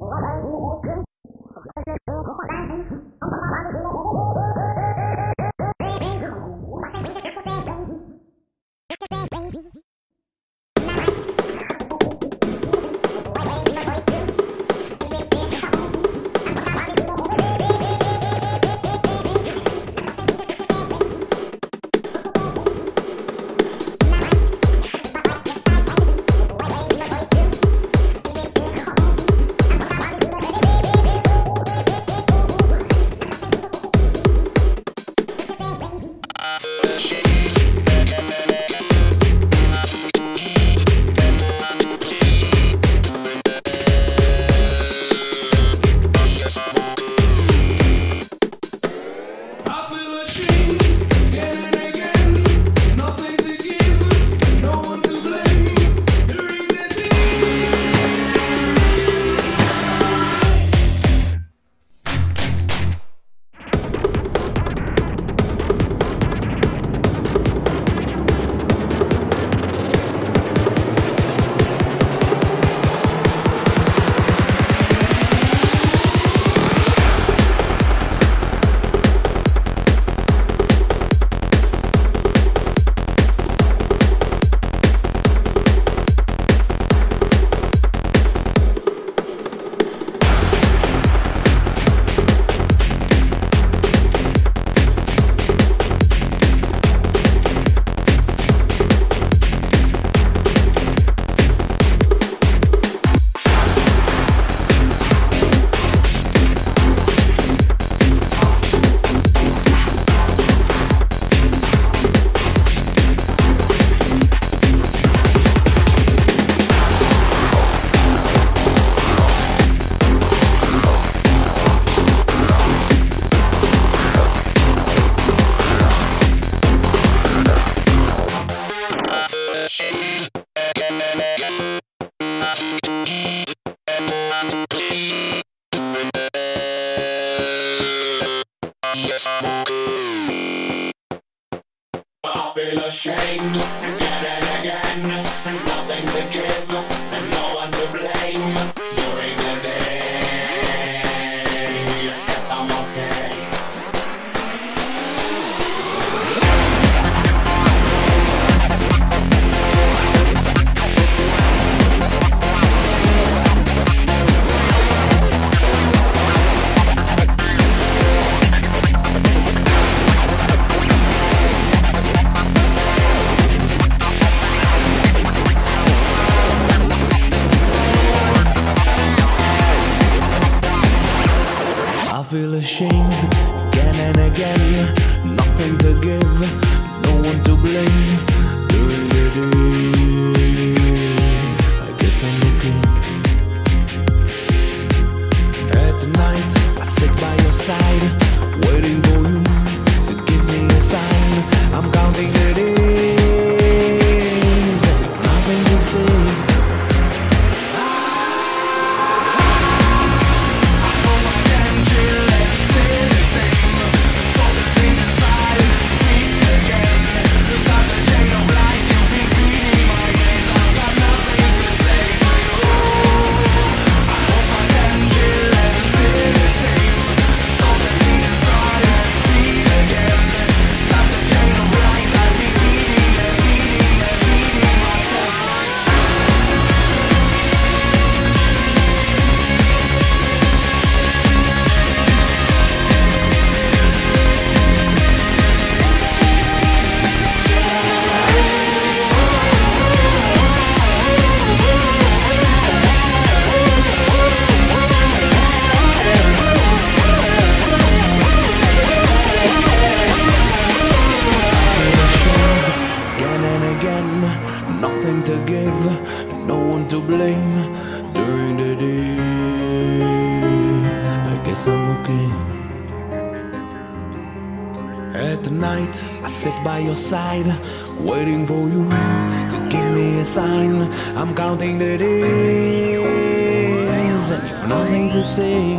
I feel ashamed again and again, nothing to give and no one to blame. During the day, yes, I'm okay. I feel ashamed again and again, nothing to give, no one to blame. During the day, I guess I'm okay. At the night, I sit by your side, waiting for you to give me a sign. I'm counting the days, nothing to say. Nothing to give, no one to blame. During the day, I guess I'm okay. At the night, I sit by your side, waiting for you to give me a sign. I'm counting the days, and you've nothing to say.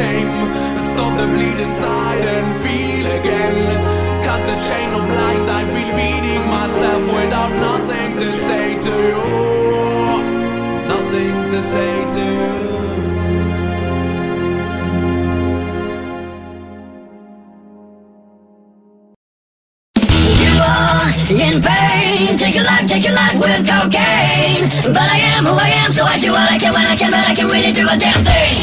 name. Stop the bleed inside and feel again. Cut the chain of lies I've been beating myself without nothing to say to you. Nothing to say to you. In pain, take your life with cocaine. But I am who I am, so I do what I can when I can, but I can really do a damn thing.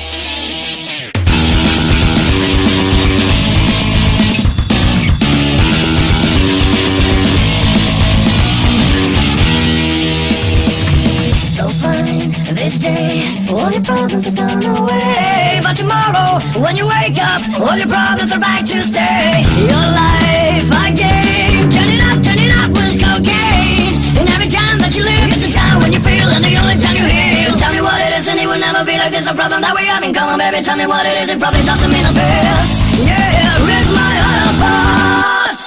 So fine, this day, all your problems has gone away. But tomorrow, when you wake up, all your problems are back to stay. Your life, again, turn it up with cocaine. And every time that you live, it's a time when you feel, and the only time you heal. Tell me what it is, and it will never be like this. A problem that we have in common, baby. Tell me what it is, it probably doesn't mean a bit. Yeah, rip my heart apart.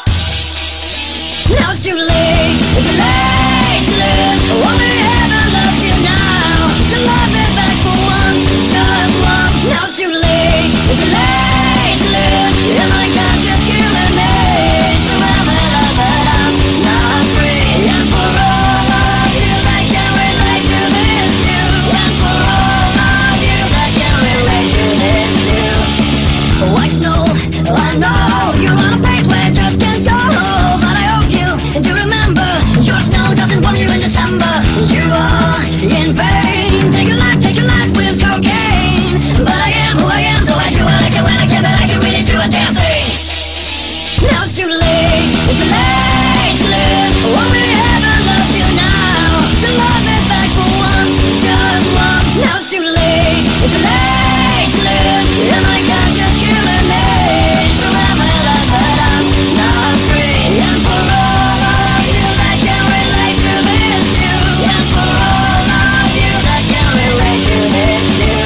Now it's too late, it's too late to live. Only heaven loves you now. So love me back for once, just once. Now it's too late, it's too late to live. And my conscience killing me. So I'm in love, but I'm not free. And for all of you that can relate to this too. And for all of you that can relate to this too. White snow, I know you're on a place where you just can't go. But I hope you do remember, your snow doesn't warm you in December. You are in pain, take your life with cocaine. But I am who I am, so I do what I can when I can, but I can really do a damn thing. Now it's too late, it's too late to live. Only heaven loves you now. So love me back for once, just once. Now it's too late, it's too late to live. And my conscience killing me. So I'm in love, but I'm not free. And for all of you that can relate to this too. And for all of you that can relate to this too.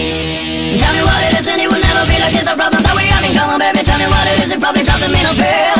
Tell me what it is, and it will never be like this. A problem that we have in common, baby. Tell me what it is, it probably doesn't mean a bit.